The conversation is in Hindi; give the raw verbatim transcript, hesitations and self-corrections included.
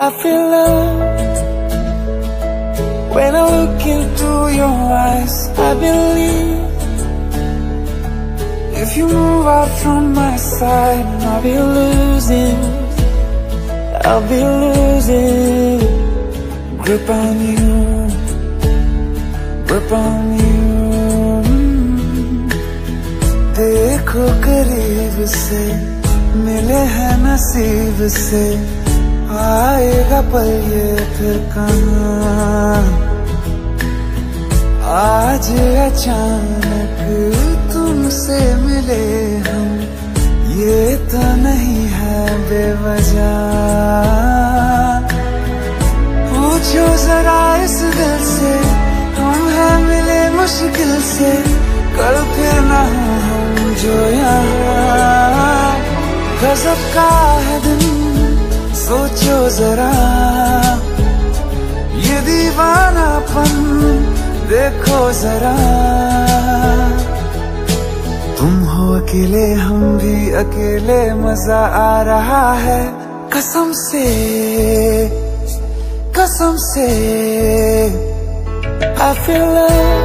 I feel love when I look into your eyes. I believe if you move out from my side, I'll be losing, I'll be losing grip on you, grip on you. देखो करीब से मिले हैं नसीब से, आएगा पल ये फिर कहाँ। आज अचानक तुमसे मिले हम, ये तो नहीं है बेवजह। पूछो जरा इस दिल से, हम हैं मिले मुश्किल से, कल फिर ना हो हम जो यहाँ। गजब का है दिन सोचो जरा, ये दीवानापन देखो जरा। तुम हो अकेले हम भी अकेले, मजा आ रहा है कसम से, कसम से। I feel love